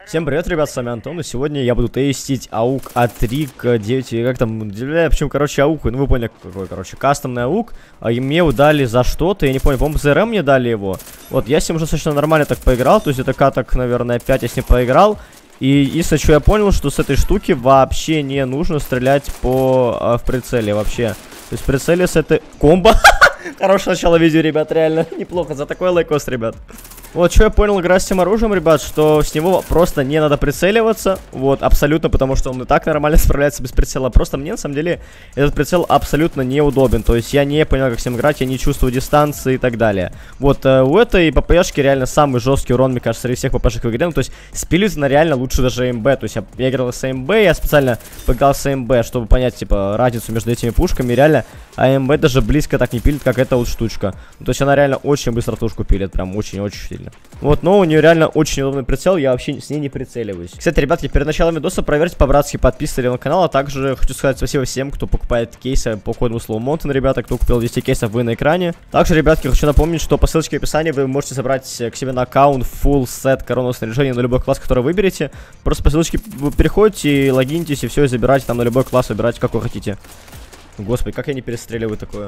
Всем привет, ребят, с вами Антон, и сегодня я буду тестить АУК А3 9, как там, почему, короче, АУК, ну вы поняли, какой, короче, кастомный АУК, и мне его дали за что-то, я не понял, по-моему, за РМ мне дали его, вот, я с ним уже достаточно нормально так поиграл, то есть это каток, наверное, 5 я с ним поиграл, и единственное, что я понял, что с этой штуки вообще не нужно стрелять в прицеле вообще, то есть в прицеле с этой... Комбо! Хорошее начало видео, ребят, реально, неплохо, за такой лайкос, ребят. Вот, что я понял, игра с этим оружием, ребят, что с него просто не надо прицеливаться, вот, абсолютно, потому что он и так нормально справляется без прицела, просто мне, на самом деле, этот прицел абсолютно неудобен, то есть я не понял, как с ним играть, я не чувствую дистанции и так далее. Вот, у этой ППшки реально самый жесткий урон, мне кажется, среди всех ППшек в игре, ну, то есть спилить на реально лучше даже АМБ, то есть я играл с АМБ, я специально поиграл с АМБ, чтобы понять, типа, разницу между этими пушками, реально АМБ даже близко так не пилит, как эта вот штучка, ну, то есть она реально очень быстро тушку пилит, прям очень-очень сильно. Вот, но у нее реально очень удобный прицел, я вообще с ней не прицеливаюсь. Кстати, ребятки, перед началом видоса проверьте по-братски, подписывайтесь на канал, а также хочу сказать спасибо всем, кто покупает кейсы по коду SlowMountain, ребята, кто купил 200 кейсов, вы на экране. Также, ребятки, хочу напомнить, что по ссылочке в описании вы можете забрать к себе на аккаунт full set коронного снаряжения на любой класс, который выберете. Просто по ссылочке вы переходите, логинитесь и все, и забирайте там на любой класс, выбирайте, как вы хотите. Господи, как я не перестреливаю такое.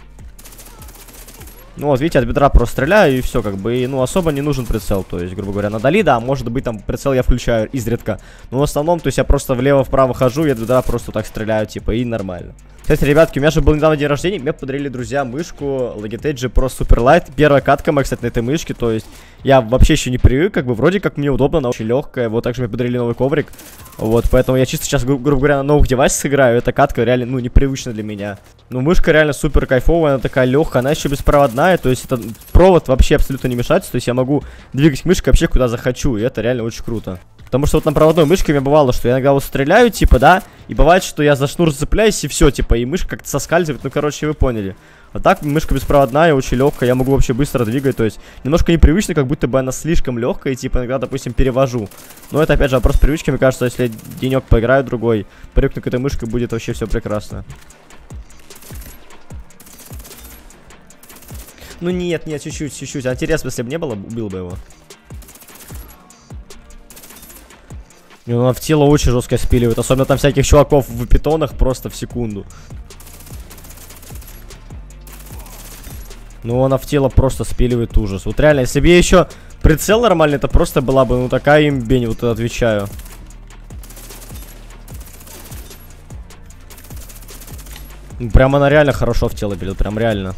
Ну вот, видите, от бедра просто стреляю и все, как бы, и, ну, особо не нужен прицел, то есть, грубо говоря, надали, да, может быть, там, прицел я включаю изредка, но в основном, то есть, я просто влево-вправо хожу, и от бедра просто так стреляю, типа, и нормально. Кстати, ребятки, у меня же был недавно день рождения, мне подарили друзья мышку Logitech G Pro Super Light, первая катка моя, кстати, на этой мышке, то есть, я вообще еще не привык, как бы, вроде как мне удобно, она очень легкая, вот, также мне подарили новый коврик, вот, поэтому я чисто сейчас, грубо говоря, на новых девайсах играю, эта катка реально, ну, непривычна для меня. Ну, мышка реально супер кайфовая, она такая легкая, она еще беспроводная, то есть, это провод вообще абсолютно не мешается, то есть, я могу двигать мышкой вообще куда захочу, и это реально очень круто. Потому что вот на проводной мышке мне бывало, что я иногда вот стреляю, типа, да, и бывает, что я за шнур зацепляюсь, и все, типа, и мышка как-то соскальзывает, ну, короче, вы поняли. А так, мышка беспроводная, очень легкая, я могу вообще быстро двигать, то есть, немножко непривычно, как будто бы она слишком легкая, и, типа, иногда, допустим, перевожу. Но это, опять же, вопрос привычки, мне кажется, если я денек поиграю другой, привыкну к этой мышке, будет вообще все прекрасно. Ну, нет, чуть-чуть, интересно, если бы не было, убил бы его. И она в тело очень жестко спиливает. Особенно там всяких чуваков в питонах просто в секунду. Ну, она в тело просто спиливает ужас. Вот реально, если бы я еще прицел нормальный, это просто была бы, ну, такая имбень, вот отвечаю. Прям она реально хорошо в тело пилит, прям реально.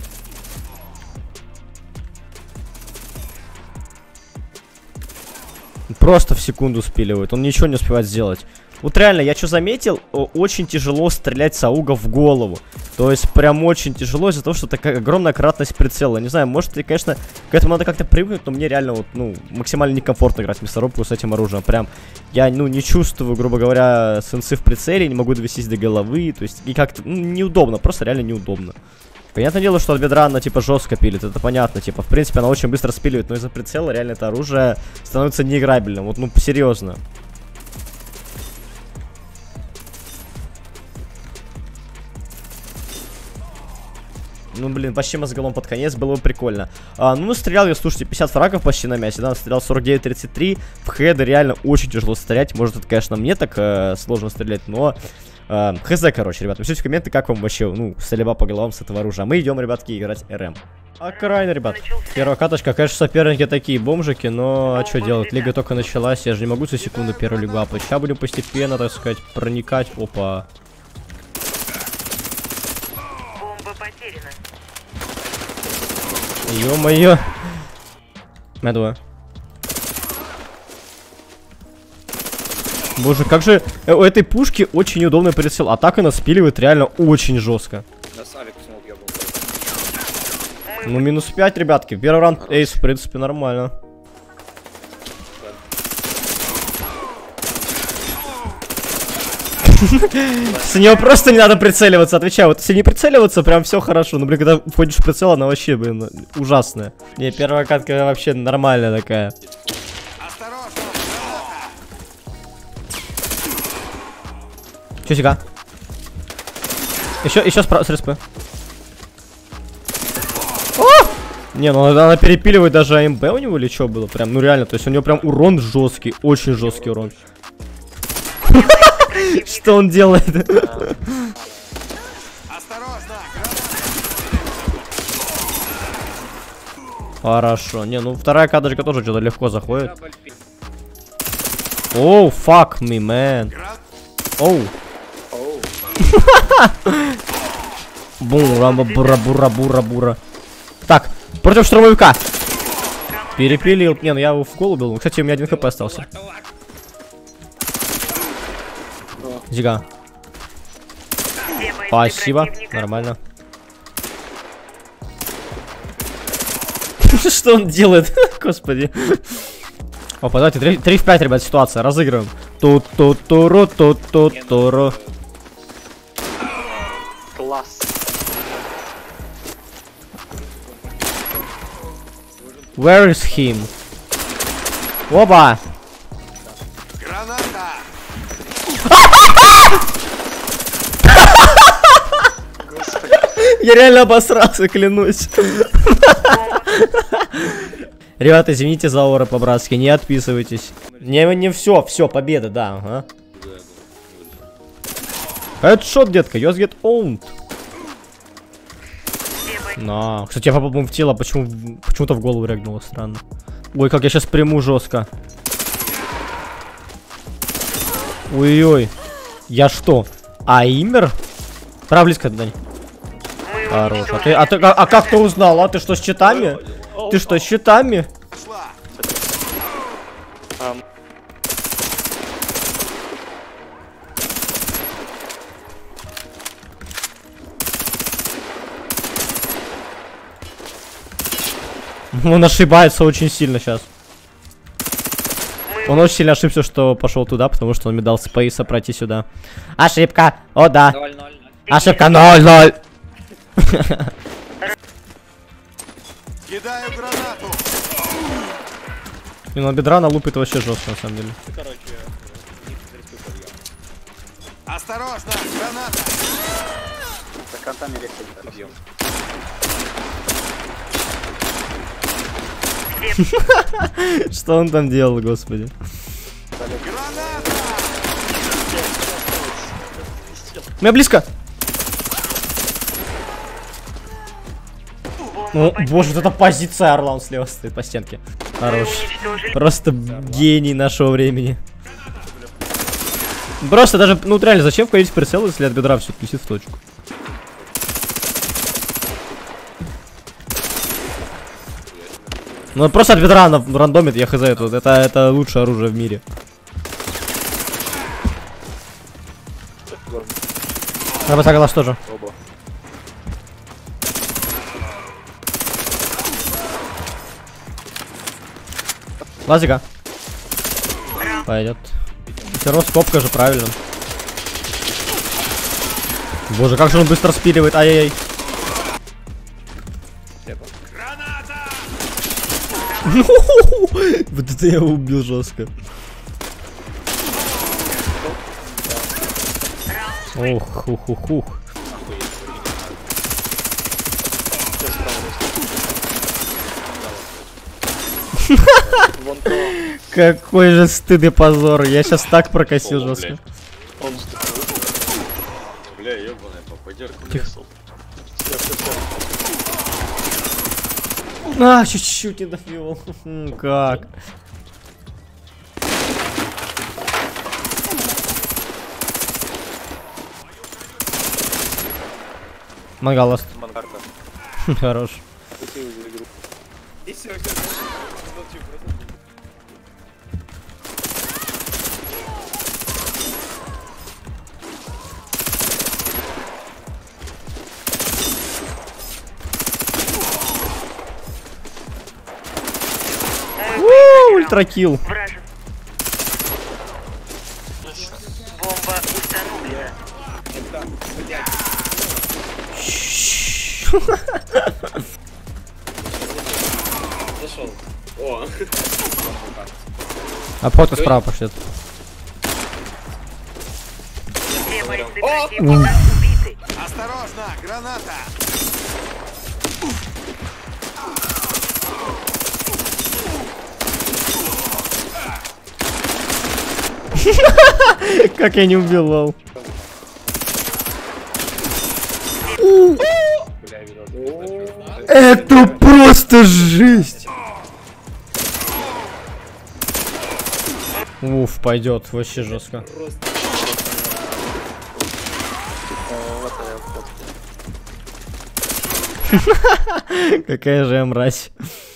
Просто в секунду спиливает, он ничего не успевает сделать. Вот реально, я что заметил, очень тяжело стрелять с ауга в голову. То есть, прям очень тяжело из-за того, что такая огромная кратность прицела. Не знаю, может, и, конечно, к этому надо как-то привыкнуть, но мне реально, вот, ну, максимально некомфортно играть в мясорубку с этим оружием. Прям, я, ну, не чувствую, грубо говоря, сенсы в прицеле, не могу довестись до головы, то есть, и как-то, ну, неудобно, просто реально неудобно. Понятное дело, что от бедра она, типа, жестко пилит, это понятно, типа, в принципе, она очень быстро спиливает, но из-за прицела реально это оружие становится неиграбельным, вот, ну, серьезно. Ну, блин, почти мозголом под конец, было бы прикольно. Ну, стрелял я, слушайте, 50 фрагов почти на мясе, да, стрелял 49-33, в хеды реально очень тяжело стрелять, может, это, конечно, мне так сложно стрелять, но... хз, короче, ребят, пишите в комменты, как вам вообще, ну, стрельба по головам с этого оружия. А мы идем, ребятки, играть РМ. Окраина, ребят. Первая каточка, конечно, соперники такие бомжики, но а что делать? Лига только началась, я же не могу за секунду первую лигу апать. Сейчас будем постепенно, так сказать, проникать. Опа. Бомба потеряна. Ё-моё. Медвое. Боже, как же у этой пушки очень удобный прицел. А так она спиливает реально очень жестко. Ну, минус 5, ребятки. Первый раунд эйс, в принципе, нормально. С нее просто не надо прицеливаться, отвечаю. Вот если не прицеливаться, прям все хорошо. Но, блин, когда входишь в прицел, она вообще, блин, ужасная. Не, первая катка вообще нормальная такая. Че, сига? Еще с РСП. О! Не, ну она перепиливает даже АМБ у него или что было? Прям, ну реально, то есть у него прям урон жесткий, очень жесткий урон. Что он делает? Хорошо. Не, ну вторая кадочка тоже что-то легко заходит. Оу, fuck me, man. Оу. Бура-бура-бура-бура-бура. Так, против штурмовика. Перепилил. Не, ну я его в голову бил. Кстати, у меня 1 хп остался. Зига. Спасибо. Нормально. Что он делает? Господи. Опа, давайте 3 в 5, ребят, ситуация. Разыгрываем. Тут-тут-туру, тут-тут-туру. Класс. Where is him? Оба! Граната! Я реально обосрался, клянусь. Ребята, извините за ора по-братски, не отписывайтесь. Не все, победа, да, ага. Хедшот, детка, yours get owned. На, кстати, я попал в тело, почему-то в голову рягнуло, странно. Ой, как я сейчас приму жестко. Ой-ой. Я что? Аймер? Прав близко, Дань. Хорош. А как ты узнал? А ты что, с читами? Ты что, с читами? Он ошибается очень сильно сейчас. Он очень сильно ошибся, что пошел туда, потому что он мне дал спейса пройти сюда. Ошибка! О, да! 0-0. Ошибка 0-0! Кидаю гранату! И на бедра налупит вообще жестко, на самом деле. Осторожно! Граната! За контами легче бьем. Что он там делал, господи? У меня близко! Ну, боже, вот эта позиция орла, он слева стоит по стенке. Хорош. Просто гений нашего времени. Просто даже, ну реально, зачем входить в прицел, если от бедра все летит в точку? Ну просто от бедра она рандомит, я хз, это лучшее оружие в мире. Я бы согласен тоже. Лазика. Пойдет. Серос, копка же, правильно. Боже, как же он быстро спиливает, ай-яй-яй. Вот это я убил жестко. Ух, хух. Какой же стыд и позор. Я сейчас так прокосил жестко. Бля, ебаная попадерка. А, чуть-чуть не довел. Как? Мангалост. Хорош. Ультракил. Бомба установлена. Зашел. О. А фото справа пошлет. Все бойцы противника убиты. Осторожно! Граната! Как я не убил, лол. Это просто жесть. Уф, пойдет, вообще жестко. Какая же я мразь.